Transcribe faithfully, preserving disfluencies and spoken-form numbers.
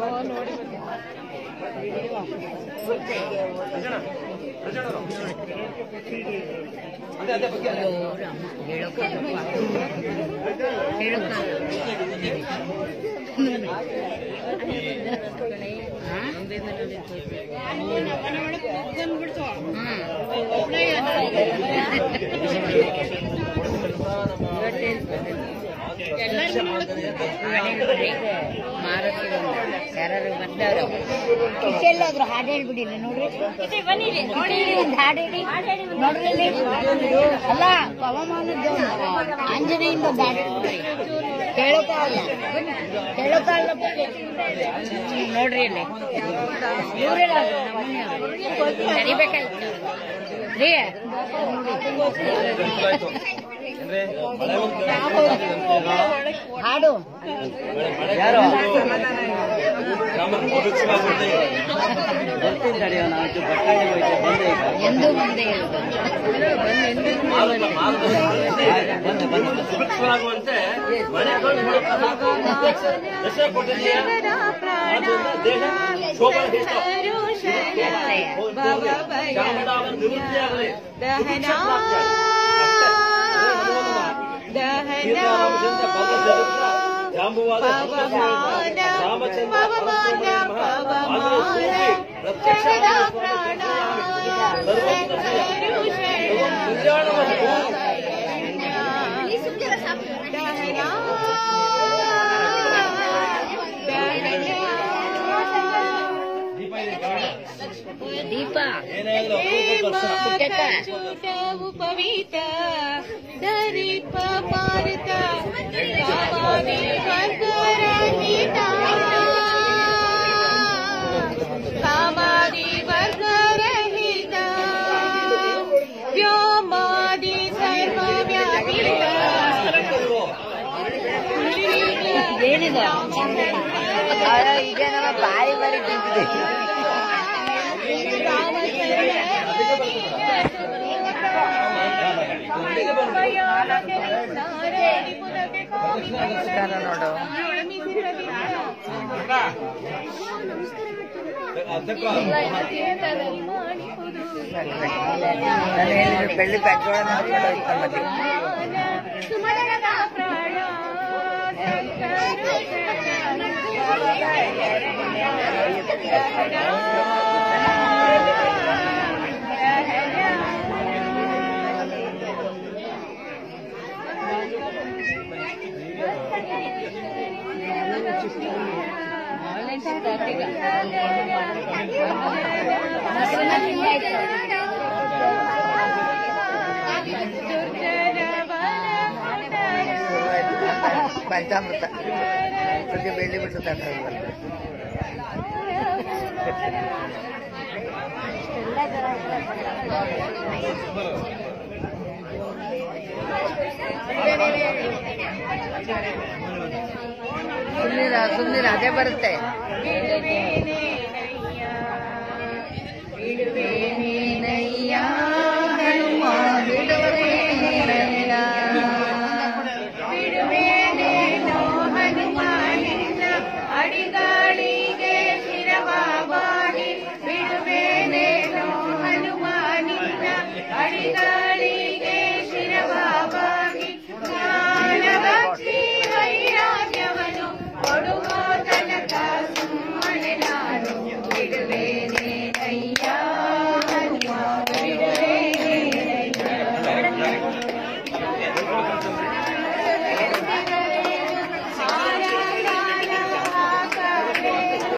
ಯಾರು ಬಂದವರು ಕಿಚ್ಚೆಲ್ಲಾದ್ರು ಹಾಡು ಹೇಳ್ಬಿಡಿಲ್ಲ ನೋಡ್ರಿ, ಒಂದು ಹಾಡು ಹೇಳಿ ನೋಡ್ರಿ. ಅಲ್ಲ ಪವಮಾನದ್ದು ಆಂಜನೇಯಿಂದ ದಾಡಿ ಕೇಳೋಕಾಗಲ್ಲ ಕೇಳೋಕಾಗಲ್ಲ ನೋಡ್ರಿ. ಅಲ್ಲಿ ಇವರೆಲ್ಲ ಕರಿಬೇಕಾಯ್ತು ರೀ. ಹಾಡು ಯಾರು ಎಂದು ಬಂದೇ ದೀಪ ಪವಿತ ದರೀಪ ಪಾರಿತ ಕಾಮಾದಿ ವರ್ಗರಹಿತ ವ್ಯೋಮಾದಿ ಸರ್ವವ್ಯಾಪಿತ. ಏನಿದೆ ಈಗ ನಮ್ಮ ಬಾಯಿ ಬರೀ ತಿಂತಿದೆ. ನೋಡು ಬೆಳ್ಳಿ ಪ್ಯಾಕ್ಗಳ ಮತ್ತೆ ಪಂಚಾಮೃತ ಪ್ರತಿ ಬೆಳ್ಳಿ ಬಿಟ್ಟು ತಗೊಂಡು ಸುಮ್ಮನಿರ ಸುಮ್ಮನಿರ ಅದೇ ಬರುತ್ತೆ.